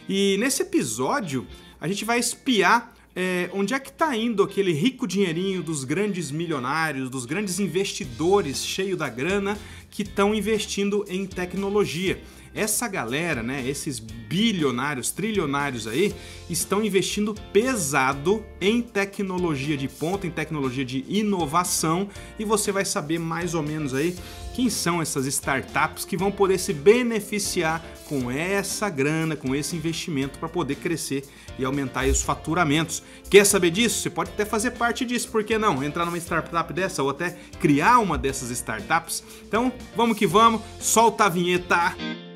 E nesse episódio a gente vai espiar onde é que está indo aquele rico dinheirinho dos grandes milionários, dos grandes investidores cheios da grana que estão investindo em tecnologia. Essa galera, né, esses bilionários, trilionários aí, estão investindo pesado em tecnologia de ponta, em tecnologia de inovação, e você vai saber mais ou menos aí quem são essas startups que vão poder se beneficiar com essa grana, com esse investimento para poder crescer e aumentar aí os faturamentos. Quer saber disso? Você pode até fazer parte disso, por que não? Entrar numa startup dessa ou até criar uma dessas startups. Então, vamos que vamos, solta a vinheta!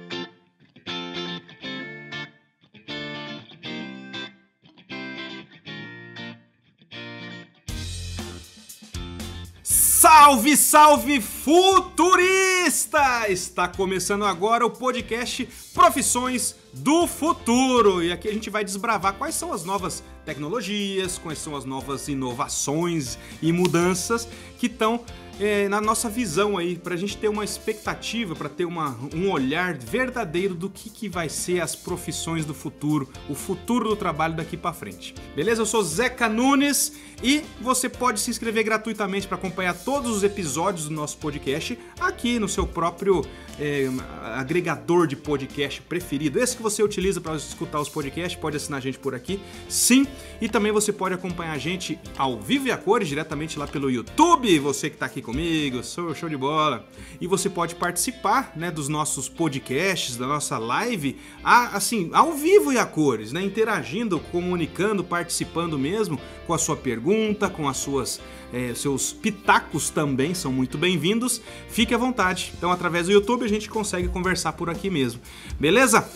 Salve, salve futurista! Está começando agora o podcast Profissões do Futuro. E aqui a gente vai desbravar quais são as novas tecnologias, quais são as novas inovações e mudanças que estão na nossa visão aí, para a gente ter uma expectativa, para ter um olhar verdadeiro do que vai ser as profissões do futuro, o futuro do trabalho daqui para frente. Beleza? Eu sou Zeca Nunes e você pode se inscrever gratuitamente para acompanhar todos os episódios do nosso podcast aqui no seu próprio agregador de podcast preferido. Esse que você utiliza para escutar os podcasts, pode assinar a gente por aqui, sim. E também você pode acompanhar a gente ao vivo e a cores, diretamente lá pelo YouTube, você que está aqui comigo, show de bola. E você pode participar, né, dos nossos podcasts, da nossa live, assim, ao vivo e a cores, né, interagindo, comunicando, participando mesmo com a sua pergunta, com as seus pitacos também são muito bem-vindos. Fique à vontade. Então, através do YouTube a gente consegue conversar por aqui mesmo. Beleza?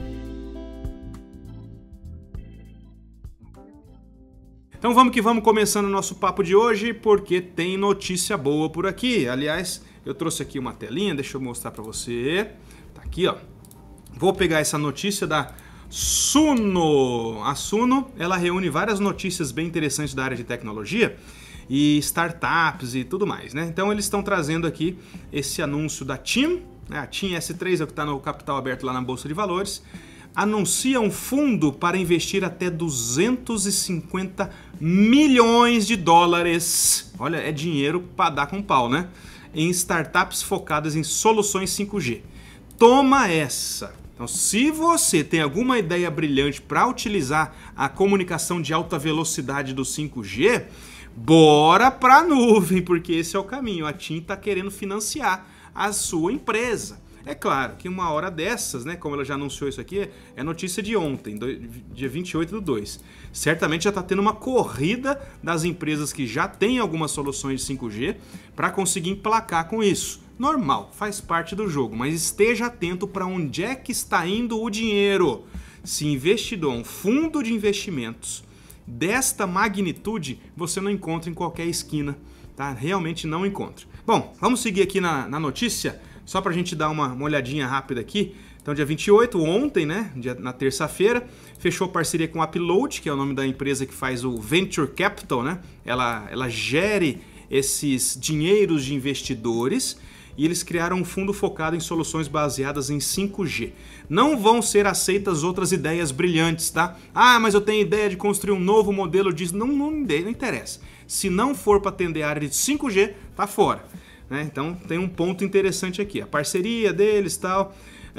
Então vamos que vamos, começando o nosso papo de hoje, porque tem notícia boa por aqui. Aliás, eu trouxe aqui uma telinha, deixa eu mostrar para você. Tá aqui, ó. Vou pegar essa notícia da Suno. A Suno, ela reúne várias notícias bem interessantes da área de tecnologia e startups e tudo mais, né? Então eles estão trazendo aqui esse anúncio da TIM, né? A TIM S3 é o que está no capital aberto lá na Bolsa de Valores. Anuncia um fundo para investir até 250 milhões de dólares. Olha, é dinheiro para dar com pau, né? Em startups focadas em soluções 5G. Toma essa! Então, se você tem alguma ideia brilhante para utilizar a comunicação de alta velocidade do 5G, bora para a nuvem, porque esse é o caminho. A TIM está querendo financiar a sua empresa. É claro que uma hora dessas, né, como ela já anunciou isso aqui, é notícia de ontem, dia 28/2. Certamente já está tendo uma corrida das empresas que já têm algumas soluções de 5G para conseguir emplacar com isso. Normal, faz parte do jogo, mas esteja atento para onde é que está indo o dinheiro. Se investidor, um fundo de investimentos desta magnitude, você não encontra em qualquer esquina, tá? Realmente não encontra. Bom, vamos seguir aqui na notícia. Só para a gente dar uma olhadinha rápida aqui. Então, dia 28, ontem, né, na terça-feira, fechou parceria com a Upload, que é o nome da empresa que faz o Venture Capital, né? Ela gere esses dinheiros de investidores e eles criaram um fundo focado em soluções baseadas em 5G. Não vão ser aceitas outras ideias brilhantes, tá? Ah, mas eu tenho ideia de construir um novo modelo disso. Não interessa. Se não for para atender a área de 5G, tá fora. Então tem um ponto interessante aqui, a parceria deles e tal.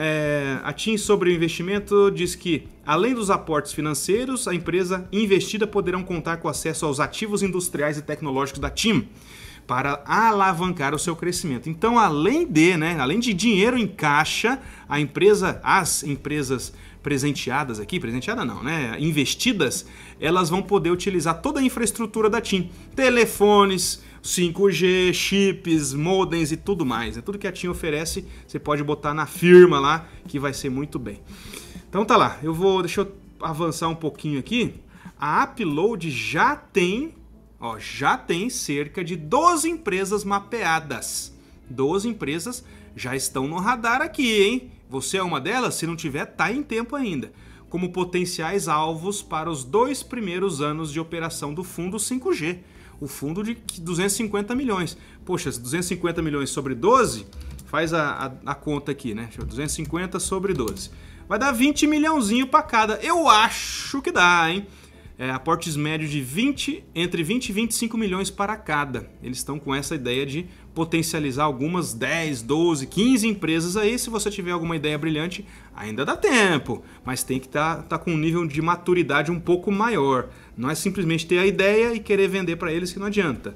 A TIM sobre o investimento diz que, além dos aportes financeiros, a empresa investida poderão contar com acesso aos ativos industriais e tecnológicos da TIM para alavancar o seu crescimento. Então, além de dinheiro em caixa, as empresas presenteadas aqui, investidas, elas vão poder utilizar toda a infraestrutura da TIM, telefones, 5G, chips, modems e tudo mais. Tudo que a TIM oferece, você pode botar na firma lá, que vai ser muito bem. Então tá lá, deixa eu avançar um pouquinho aqui. A Upload já tem cerca de 12 empresas mapeadas. 12 empresas já estão no radar aqui, hein? Você é uma delas? Se não tiver, tá em tempo ainda. Como potenciais alvos para os 2 primeiros anos de operação do fundo 5G. O fundo de 250 milhões. Poxa, 250 milhões sobre 12, faz a conta aqui, né? 250 sobre 12. vai dar 20 milhãozinho para cada. Eu acho que dá, hein? Aportes médios de entre 20 e 25 milhões para cada. Eles estão com essa ideia de potencializar algumas 10, 12, 15 empresas aí. Se você tiver alguma ideia brilhante, ainda dá tempo, mas tem que tá com um nível de maturidade um pouco maior. Não é simplesmente ter a ideia e querer vender para eles, que não adianta.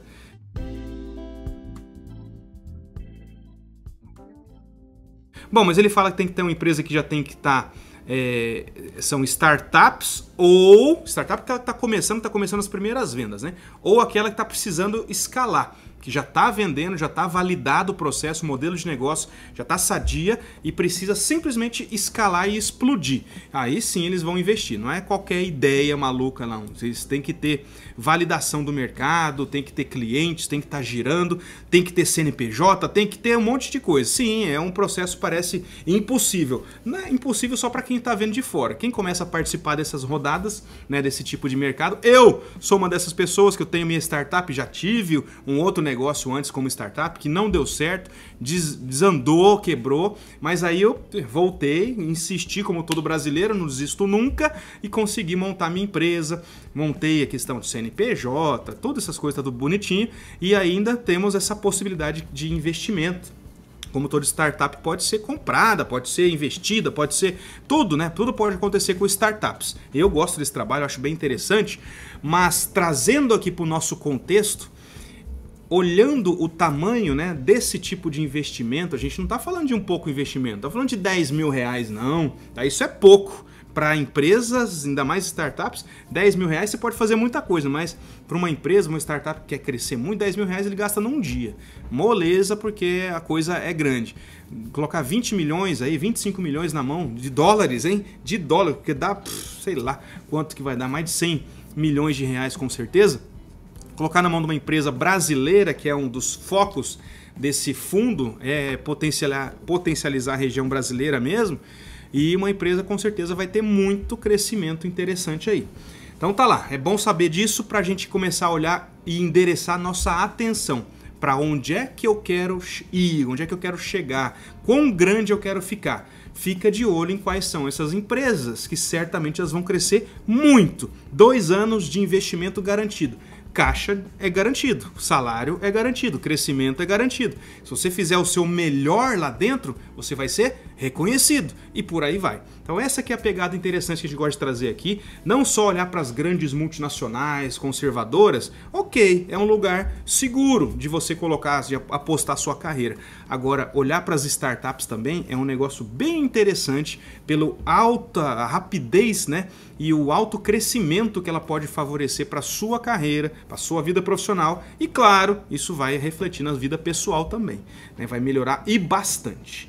Bom, mas ele fala que tem que ter uma empresa que já tem que estar... são startups ou... Startup que está começando as primeiras vendas, né? Ou aquela que está precisando escalar, que já está vendendo, já está validado o processo, o modelo de negócio, já está sadia e precisa simplesmente escalar e explodir. Aí sim eles vão investir, não é qualquer ideia maluca não. Eles têm que ter validação do mercado, tem que ter clientes, tem que estar girando, tem que ter CNPJ, tem que ter um monte de coisa. Sim, é um processo que parece impossível. Não é impossível só para quem está vendo de fora. Quem começa a participar dessas rodadas, né, desse tipo de mercado, eu sou uma dessas pessoas que eu tenho minha startup, já tive um outro negócio antes como startup que não deu certo, desandou, quebrou, mas aí eu voltei, insisti como todo brasileiro, não desisto nunca e consegui montar minha empresa, montei a questão de CNPJ, todas essas coisas, tá tudo bonitinho e ainda temos essa possibilidade de investimento. Como toda startup pode ser comprada, pode ser investida, pode ser tudo, né? Tudo pode acontecer com startups. Eu gosto desse trabalho, acho bem interessante, mas trazendo aqui para o nosso contexto, olhando o tamanho, né, desse tipo de investimento, a gente não está falando de um pouco investimento, está falando de 10 mil reais, não. Isso é pouco. Para empresas, ainda mais startups, 10 mil reais você pode fazer muita coisa, mas para uma empresa, uma startup que quer crescer muito, 10 mil reais ele gasta num dia. Moleza, porque a coisa é grande. Colocar 20 milhões aí, 25 milhões na mão, de dólares, hein? De dólar, porque dá, sei lá quanto que vai dar, mais de 100 milhões de reais com certeza. Colocar na mão de uma empresa brasileira, que é um dos focos desse fundo, é potencializar a região brasileira mesmo, e uma empresa com certeza vai ter muito crescimento interessante aí. Então tá lá, é bom saber disso para a gente começar a olhar e endereçar nossa atenção para onde é que eu quero ir, onde é que eu quero chegar, quão grande eu quero ficar. Fica de olho em quais são essas empresas, que certamente elas vão crescer muito. 2 anos de investimento garantido. Caixa é garantido, salário é garantido, crescimento é garantido. Se você fizer o seu melhor lá dentro, você vai ser reconhecido e por aí vai. Então essa que é a pegada interessante que a gente gosta de trazer aqui. Não só olhar para as grandes multinacionais, conservadoras, ok, é um lugar seguro de você colocar, de apostar a sua carreira. Agora, olhar para as startups também é um negócio bem interessante pela alta rapidez, né, e o alto crescimento que ela pode favorecer para a sua carreira, para a sua vida profissional e, claro, isso vai refletir na vida pessoal também, né? Vai melhorar e bastante.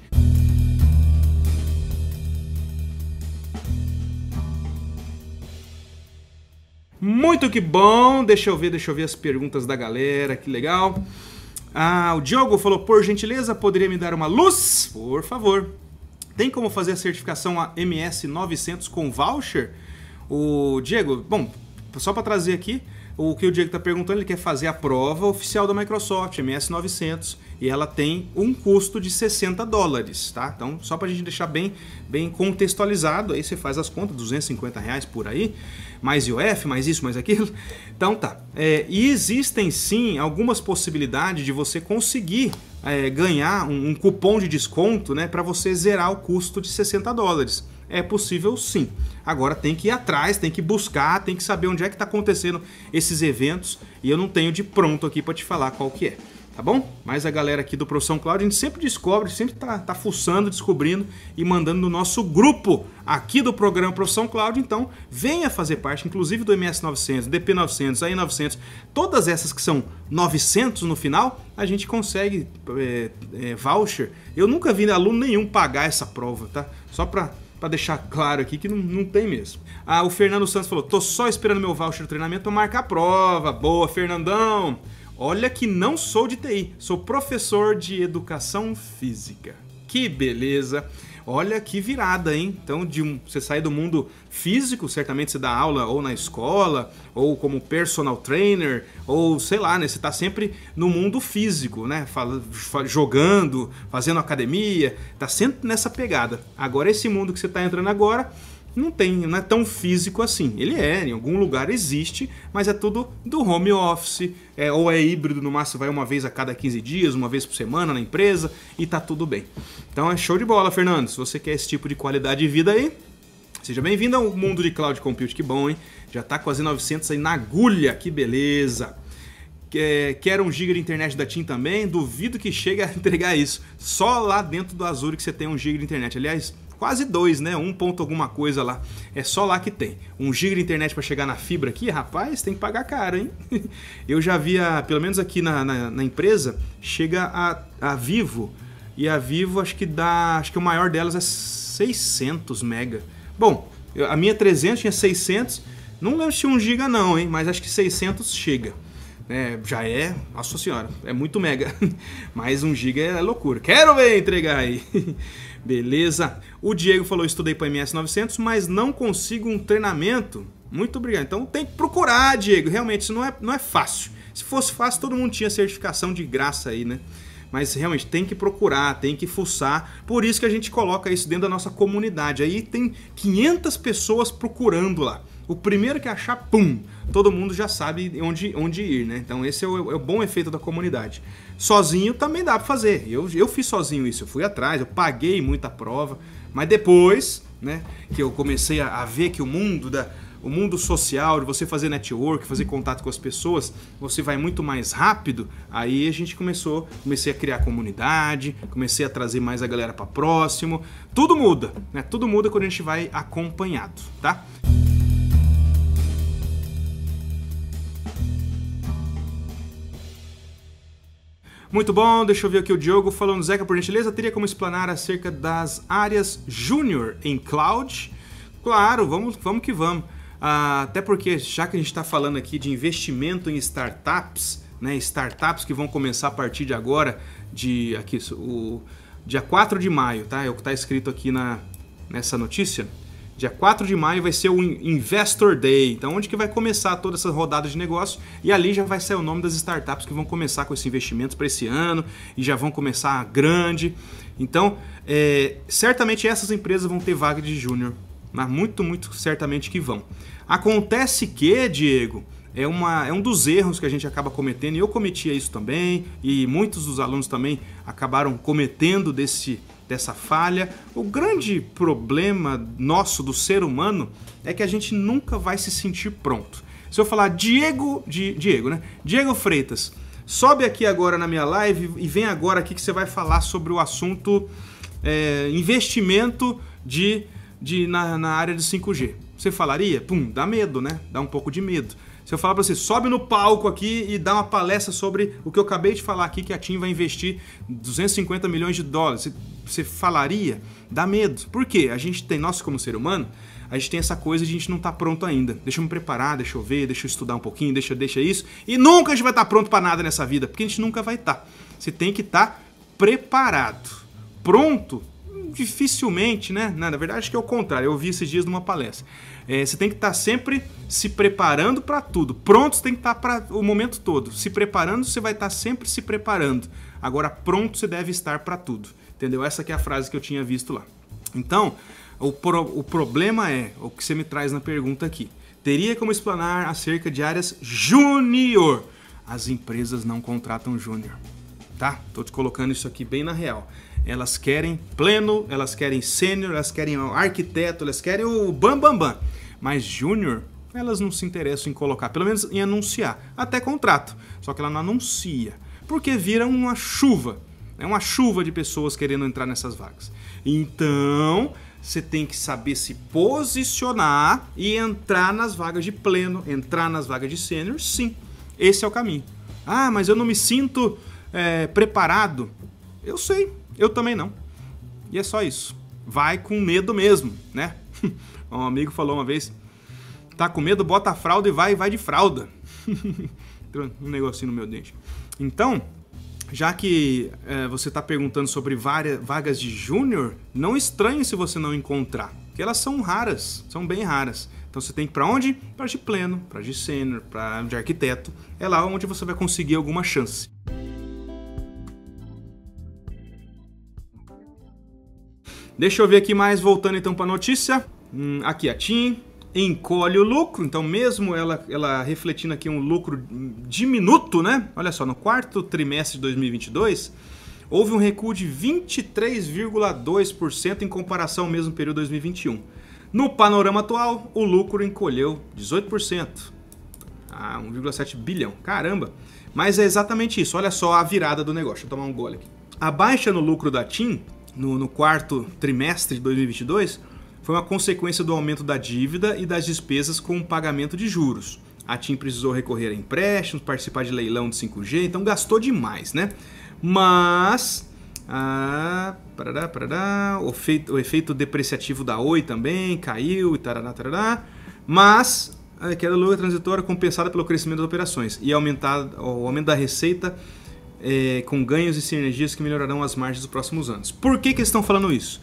Muito que bom, deixa eu ver as perguntas da galera, que legal. O Diogo falou, por gentileza, poderia me dar uma luz? Por favor. Tem como fazer a certificação MS 900 com voucher? O Diego, bom, só para trazer aqui, o que o Diego está perguntando, ele quer fazer a prova oficial da Microsoft, MS 900, e ela tem um custo de $60, tá? Então, só para a gente deixar bem contextualizado, aí você faz as contas, R$250 por aí, mais IOF, mais isso, mais aquilo. Então tá, e existem sim algumas possibilidades de você conseguir ganhar um cupom de desconto, né, para você zerar o custo de $60. É possível sim. Agora tem que ir atrás, tem que buscar, tem que saber onde é que está acontecendo esses eventos e eu não tenho de pronto aqui para te falar qual que é, tá bom? Mas a galera aqui do Profissão Cloud, a gente sempre descobre, sempre tá fuçando, descobrindo e mandando no nosso grupo aqui do programa Profissão Cloud, então venha fazer parte, inclusive do MS900, DP900, AI900, todas essas que são 900 no final, a gente consegue voucher. Eu nunca vi aluno nenhum pagar essa prova, tá? Só para deixar claro aqui que não tem mesmo. O Fernando Santos falou, tô só esperando meu voucher de treinamento para marcar a prova. Boa, Fernandão! Olha que não sou de TI, sou professor de educação física. Que beleza! Olha que virada, hein? Então, você sair do mundo físico, certamente você dá aula ou na escola, ou como personal trainer, ou sei lá, né? Você tá sempre no mundo físico, né? Jogando, fazendo academia, tá sempre nessa pegada. Agora, esse mundo que você tá entrando agora, não é tão físico assim. Ele em algum lugar existe, mas é tudo do home office, ou é híbrido, no máximo vai uma vez a cada 15 dias, uma vez por semana na empresa, e tá tudo bem. Então é show de bola, Fernando. Se você quer esse tipo de qualidade de vida aí, seja bem-vindo ao mundo de Cloud Computing, que bom, hein? Já tá quase 900 aí na agulha, que beleza! Quer 1 GB de internet da TIM também? Duvido que chegue a entregar isso. Só lá dentro do Azure que você tem 1 GB de internet. Aliás, quase 2, né? 1 ponto alguma coisa lá. É só lá que tem. 1 GB de internet para chegar na fibra aqui, rapaz, tem que pagar caro, hein? Eu já via, pelo menos aqui na empresa, chega a Vivo. E a Vivo acho que o maior delas é 600 mega. Bom, a minha 300 tinha 600. Não lembro se tinha 1 GB não, hein? Mas acho que 600 chega. Já nossa senhora, é muito mega. Mais 1 GB é loucura. Quero ver entregar aí. Beleza. O Diego falou, estudei para MS 900, mas não consigo um treinamento. Muito obrigado. Então tem que procurar, Diego. Realmente, isso não é fácil. Se fosse fácil, todo mundo tinha certificação de graça aí, né? Mas realmente tem que procurar, tem que fuçar. Por isso que a gente coloca isso dentro da nossa comunidade. Aí tem 500 pessoas procurando lá. O primeiro que achar, pum, todo mundo já sabe onde ir, né? Então esse é o bom efeito da comunidade. Sozinho também dá pra fazer. Eu fiz sozinho isso, eu fui atrás, eu paguei muita prova, mas depois, né, que eu comecei a ver que o mundo social, de você fazer network, fazer contato com as pessoas, você vai muito mais rápido. Aí a gente comecei a criar comunidade, comecei a trazer mais a galera para próximo. Tudo muda, né? Tudo muda quando a gente vai acompanhado, tá? Muito bom, deixa eu ver aqui o Diogo falando, Zeca, por gentileza, teria como explanar acerca das áreas Júnior em Cloud? Claro, vamos que vamos. Até porque, já que a gente está falando aqui de investimento em startups, né, startups que vão começar a partir de agora, o dia 4 de maio, tá? É o que está escrito aqui nessa notícia. Dia 4 de maio vai ser o Investor Day, então onde que vai começar toda essa rodada de negócio, e ali já vai ser o nome das startups que vão começar com esses investimentos para esse ano e já vão começar grande. Então, certamente essas empresas vão ter vaga de júnior, mas muito certamente que vão. Acontece que, Diego, é um dos erros que a gente acaba cometendo, e eu cometia isso também, e muitos dos alunos também acabaram cometendo dessa falha. O grande problema nosso, do ser humano, é que a gente nunca vai se sentir pronto. Se eu falar Diego Freitas, sobe aqui agora na minha live e vem agora aqui que você vai falar sobre o assunto investimento na área de 5G. Você falaria? Pum, dá medo, né? Dá um pouco de medo. Se eu falar para você, sobe no palco aqui e dá uma palestra sobre o que eu acabei de falar aqui, que a TIM vai investir 250 milhões de dólares, você falaria? Dá medo. Por quê? Nós como ser humano, a gente tem essa coisa de a gente não tá pronto ainda. Deixa eu me preparar, deixa eu ver, deixa eu estudar um pouquinho, deixa isso. E nunca a gente vai estar pronto para nada nessa vida, porque a gente nunca vai estar. Você tem que estar preparado. Pronto? Dificilmente, né? Na verdade, acho que é o contrário. Eu ouvi esses dias numa palestra. Você tem que estar sempre se preparando para tudo. Pronto, você tem que estar para o momento todo. Se preparando, você vai estar sempre se preparando. Agora, pronto, você deve estar para tudo. Entendeu? Essa que é a frase que eu tinha visto lá. Então, o problema é o que você me traz na pergunta aqui. Teria como explanar acerca de áreas júnior. As empresas não contratam júnior. Tá? Tô te colocando isso aqui bem na real. Elas querem pleno, elas querem sênior, elas querem o arquiteto, elas querem o bam. Mas júnior, elas não se interessam em colocar, pelo menos em anunciar. Até contrato, só que ela não anuncia. Porque vira uma chuva. É uma chuva de pessoas querendo entrar nessas vagas. Então, você tem que saber se posicionar e entrar nas vagas de pleno, entrar nas vagas de sênior, sim. Esse é o caminho. Ah, mas eu não me sinto preparado. Eu sei. Eu também não. E é só isso. Vai com medo mesmo, né? Um amigo falou uma vez, tá com medo, bota a fralda e vai de fralda. Um negocinho no meu dente. Então, já que você está perguntando sobre vagas de júnior, não estranhe se você não encontrar, porque elas são raras, são bem raras. Então você tem que ir para onde? Para de pleno, para de sênior, para de arquiteto. É lá onde você vai conseguir alguma chance. Deixa eu ver aqui mais, voltando então para a notícia. Aqui a TIM encolhe o lucro, então mesmo ela refletindo aqui um lucro diminuto, né? Olha só, no quarto trimestre de 2022, houve um recuo de 23,2% em comparação ao mesmo período de 2021. No panorama atual, o lucro encolheu 18%. 1,7 bilhão, caramba! Mas é exatamente isso, olha só a virada do negócio. Deixa eu tomar um gole aqui. A baixa no lucro da TIM, no quarto trimestre de 2022, foi uma consequência do aumento da dívida e das despesas com o pagamento de juros. A TIM precisou recorrer a empréstimos, participar de leilão de 5G, então gastou demais, né? Mas o efeito depreciativo da Oi também caiu e tarará. Mas a queda do lucro transitória compensada pelo crescimento das operações e o aumento da receita com ganhos e sinergias que melhorarão as margens dos próximos anos. Por que eles estão falando isso?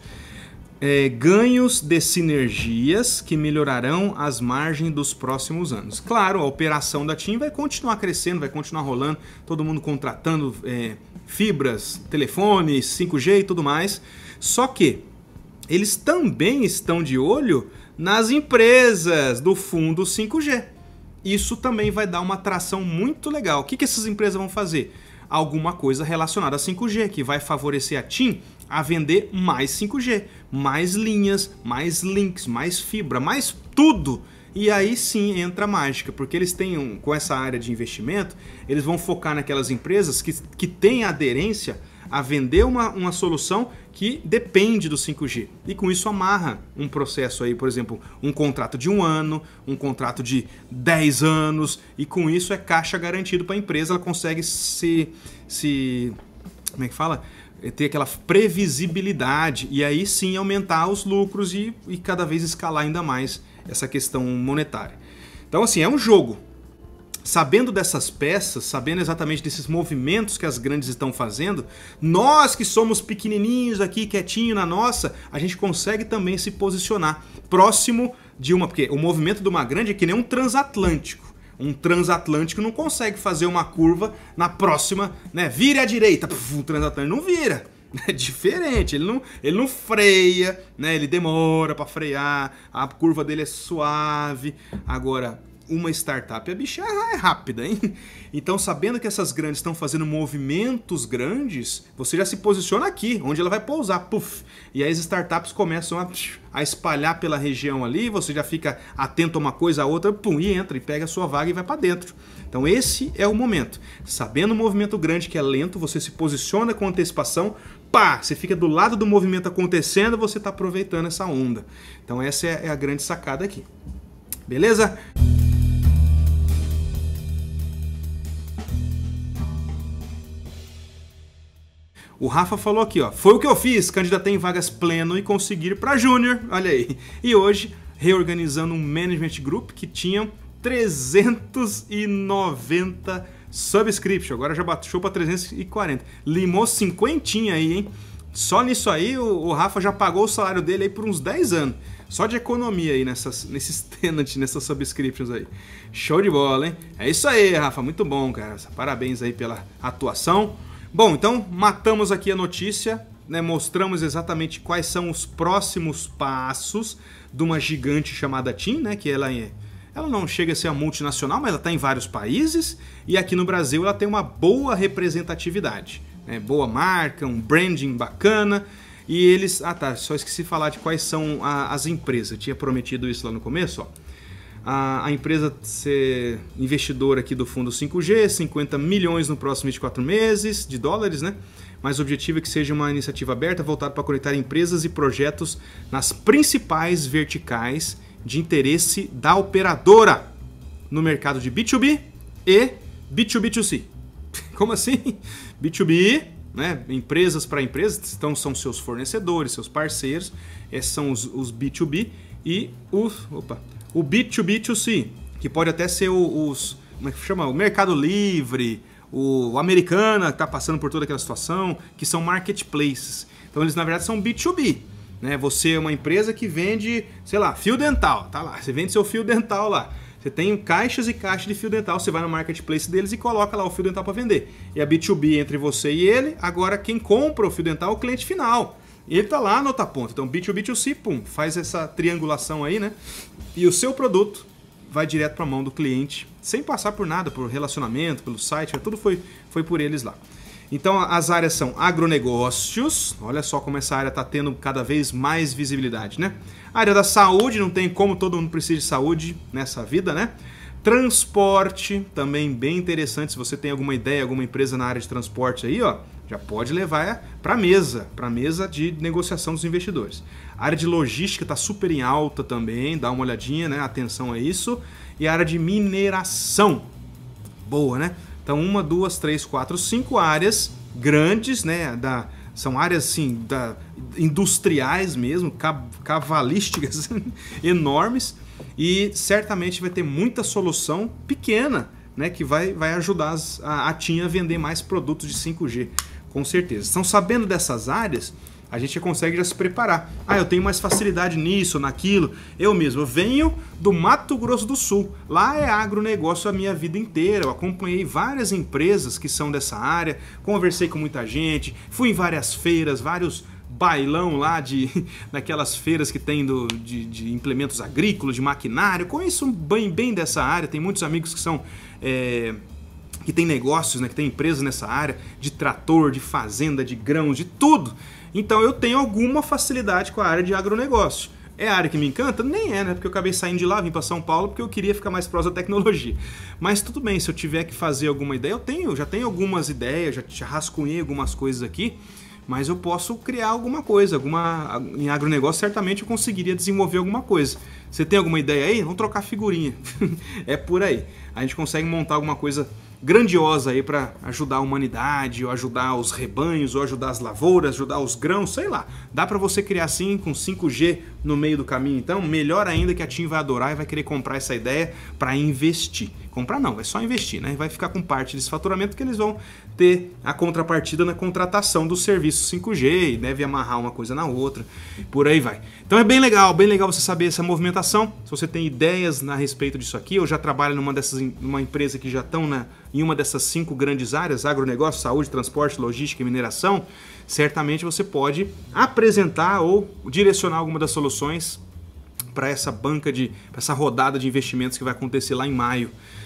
Ganhos de sinergias que melhorarão as margens dos próximos anos. Claro, a operação da TIM vai continuar crescendo, vai continuar rolando, todo mundo contratando fibras, telefones, 5G e tudo mais. Só que eles também estão de olho nas empresas do fundo 5G. Isso também vai dar uma atração muito legal. O que essas empresas vão fazer? Alguma coisa relacionada a 5G, que vai favorecer a TIM a vender mais 5G, mais linhas, mais links, mais fibra, mais tudo. E aí sim entra a mágica, porque eles têm, com essa área de investimento, eles vão focar naquelas empresas que têm aderência a vender uma solução que depende do 5G. E com isso amarra um processo aí, por exemplo, um contrato de 1 ano, um contrato de 10 anos, e com isso é caixa garantido para a empresa, ela consegue como é que fala? Ter aquela previsibilidade e aí sim aumentar os lucros e cada vez escalar ainda mais essa questão monetária. Então assim, é um jogo. Sabendo dessas peças, sabendo exatamente desses movimentos que as grandes estão fazendo, nós que somos pequenininhos aqui, quietinho na nossa, a gente consegue também se posicionar próximo de porque o movimento de uma grande é que nem um transatlântico. Um transatlântico não consegue fazer uma curva na próxima, né? Vire à direita, o transatlântico não vira. É diferente, ele não freia, né? Ele demora para frear, a curva dele é suave. Agora, uma startup, a bicha é rápida, hein? Então, sabendo que essas grandes estão fazendo movimentos grandes, você já se posiciona aqui, onde ela vai pousar, puff. E aí as startups começam a espalhar pela região ali, você já fica atento a uma coisa, a outra, pum, e entra, e pega a sua vaga e vai para dentro. Então esse é o momento. Sabendo o movimento grande que é lento, você se posiciona com antecipação, pá, você fica do lado do movimento acontecendo, você está aproveitando essa onda. Então essa é a grande sacada aqui. Beleza? O Rafa falou aqui, ó, foi o que eu fiz, candidatei em vagas pleno e conseguir para júnior, olha aí. E hoje, reorganizando um management group que tinha 390 subscriptions, agora já baixou para 340. Limou 50 aí, hein? Só nisso aí o Rafa já pagou o salário dele aí por uns 10 anos. Só de economia aí nesses tenants, nessas subscriptions aí. Show de bola, hein? É isso aí, Rafa, muito bom, cara. Parabéns aí pela atuação. Bom, então matamos aqui a notícia, né? Mostramos exatamente quais são os próximos passos de uma gigante chamada TIM, né? Que ela não chega a ser a multinacional, mas ela está em vários países e aqui no Brasil ela tem uma boa representatividade, né? Boa marca, um branding bacana e eles... Ah tá, só esqueci de falar de quais são as empresas, eu tinha prometido isso lá no começo, ó. A empresa ser investidora aqui do fundo 5G, 50 milhões no próximo 24 meses de dólares, né? Mas o objetivo é que seja uma iniciativa aberta voltada para conectar empresas e projetos nas principais verticais de interesse da operadora no mercado de B2B e B2B2C. Como assim? B2B, né? Empresas para empresas, então são seus fornecedores, seus parceiros, esses são os B2B e o B2B2C, que pode até ser como é que chama? O Mercado Livre, o Americana está passando por toda aquela situação, que são marketplaces. Então eles na verdade são B2B. Né? Você é uma empresa que vende, sei lá, fio dental, tá lá, você vende seu fio dental lá. Você tem caixas e caixas de fio dental, você vai no marketplace deles e coloca lá o fio dental para vender. E a B2B entre você e ele, agora quem compra o fio dental é o cliente final. Ele tá lá na outra ponta. Então B2B2C, pum, faz essa triangulação aí, né? E o seu produto vai direto para a mão do cliente, sem passar por nada, por relacionamento, pelo site, tudo foi por eles lá. Então as áreas são agronegócios, olha só como essa área está tendo cada vez mais visibilidade, né? A área da saúde, não tem como, todo mundo precisa de saúde nessa vida, né? Transporte, também bem interessante, se você tem alguma ideia, alguma empresa na área de transporte aí, ó, já pode levar para a mesa de negociação dos investidores. A área de logística está super em alta também, dá uma olhadinha, né? Atenção a isso. E a área de mineração, boa, né? Então, 1, 2, 3, 4, 5 áreas grandes, né? São áreas assim, industriais mesmo, cavalísticas, enormes, e certamente vai ter muita solução pequena, né? Que vai ajudar a TIM a vender mais produtos de 5G, com certeza. Então, sabendo dessas áreas, a gente já consegue já se preparar. Ah, eu tenho mais facilidade nisso, naquilo. Eu venho do Mato Grosso do Sul. Lá é agronegócio a minha vida inteira. Eu acompanhei várias empresas que são dessa área, conversei com muita gente, fui em várias feiras, vários bailão lá daquelas feiras que tem de implementos agrícolas, de maquinário. Conheço bem dessa área, tem muitos amigos que são... que tem negócios, né, que tem empresas nessa área, de trator, de fazenda, de grãos, de tudo. Então eu tenho alguma facilidade com a área de agronegócio. É a área que me encanta? Nem é, né? Porque eu acabei saindo de lá, vim para São Paulo, porque eu queria ficar mais próximo da tecnologia. Mas tudo bem, se eu tiver que fazer alguma ideia, eu já tenho algumas ideias, já rascunhei algumas coisas aqui, mas eu posso criar alguma coisa. Em agronegócio, certamente eu conseguiria desenvolver alguma coisa. Você tem alguma ideia aí? Vamos trocar figurinha. É por aí. A gente consegue montar alguma coisa grandiosa aí para ajudar a humanidade, ou ajudar os rebanhos, ou ajudar as lavouras, ajudar os grãos, sei lá. Dá para você criar assim com 5G no meio do caminho, então melhor ainda, que a TIM vai adorar e vai querer comprar essa ideia para investir. Comprar não, é só investir, né? Vai ficar com parte desse faturamento que eles vão ter a contrapartida na contratação do serviço 5G e deve amarrar uma coisa na outra, por aí vai. Então é bem legal você saber essa movimentação. Se você tem ideias a respeito disso aqui, eu já trabalho numa empresa que já estão em uma dessas 5 grandes áreas, agronegócio, saúde, transporte, logística e mineração, certamente você pode apresentar ou direcionar alguma das soluções para essa para essa rodada de investimentos que vai acontecer lá em maio.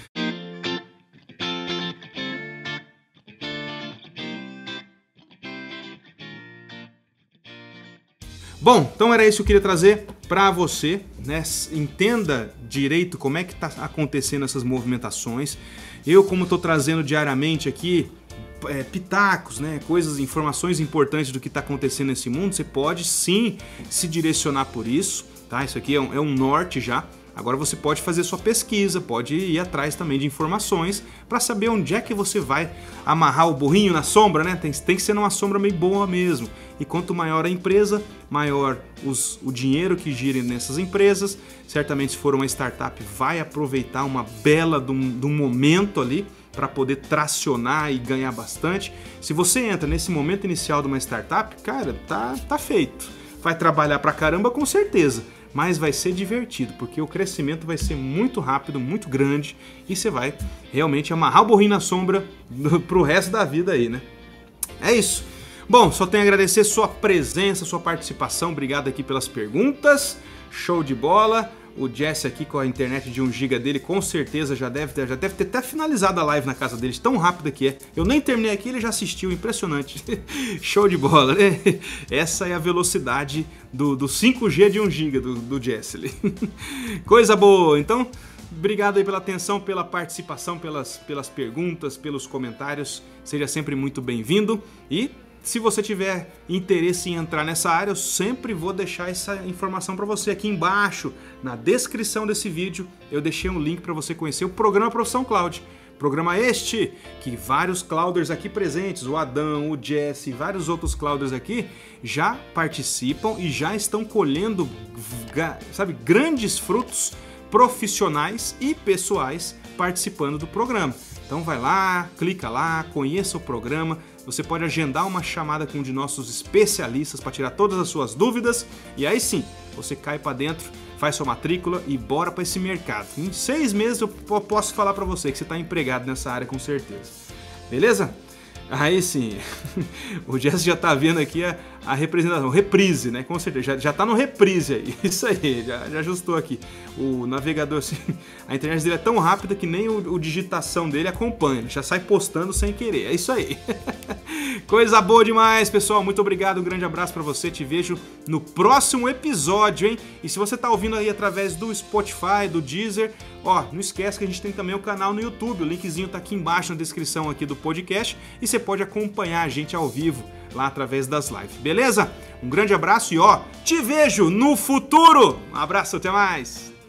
Bom, então era isso que eu queria trazer para você, né? Entenda direito como é que está acontecendo essas movimentações. Eu, como estou trazendo diariamente aqui pitacos, né? Coisas, informações importantes do que está acontecendo nesse mundo, você pode sim se direcionar por isso, tá? Isso aqui é um norte já. Agora você pode fazer sua pesquisa, pode ir atrás também de informações para saber onde é que você vai amarrar o burrinho na sombra, né? Tem que ser numa sombra meio boa mesmo. E quanto maior a empresa, maior o dinheiro que gira nessas empresas. Certamente, se for uma startup, vai aproveitar uma bela de um momento ali para poder tracionar e ganhar bastante. Se você entra nesse momento inicial de uma startup, cara, tá feito. Vai trabalhar pra caramba com certeza, mas vai ser divertido, porque o crescimento vai ser muito rápido, muito grande, e você vai realmente amarrar o burrinho na sombra pro resto da vida aí, né? É isso. Bom, só tenho a agradecer sua presença, sua participação, obrigado aqui pelas perguntas, show de bola. O Jesse aqui com a internet de 1 GB dele, com certeza já deve ter até finalizado a live na casa dele, tão rápida que é. Eu nem terminei aqui, ele já assistiu, impressionante. Show de bola, né? Essa é a velocidade do 5G de 1 GB do Jesse ali. Coisa boa, então... Obrigado aí pela atenção, pela participação, pelas perguntas, pelos comentários. Seja sempre muito bem-vindo. E se você tiver interesse em entrar nessa área, eu sempre vou deixar essa informação para você aqui embaixo. Na descrição desse vídeo, eu deixei um link para você conhecer o programa Profissão Cloud. Programa este que vários clouders aqui presentes, o Adão, o Jesse e vários outros clouders aqui, já participam e já estão colhendo, sabe, grandes frutos profissionais e pessoais participando do programa. Então vai lá, clica lá, conheça o programa. Você pode agendar uma chamada com um de nossos especialistas para tirar todas as suas dúvidas. E aí sim, você cai para dentro, faz sua matrícula e bora para esse mercado. Em 6 meses eu posso falar para você que você está empregado nessa área com certeza. Beleza? Aí sim, o Jess já tá vendo aqui a representação, reprise, né? Com certeza, já tá no reprise aí, isso aí, já ajustou aqui. O navegador, assim, a internet dele é tão rápida que nem o digitação dele acompanha, já sai postando sem querer, é isso aí. Coisa boa demais, pessoal, muito obrigado, um grande abraço pra você, te vejo no próximo episódio, hein? E se você tá ouvindo aí através do Spotify, do Deezer, ó, não esquece que a gente tem também o canal no YouTube, o linkzinho tá aqui embaixo na descrição aqui do podcast e você pode acompanhar a gente ao vivo lá através das lives, beleza? Um grande abraço e ó, te vejo no futuro! Um abraço, até mais!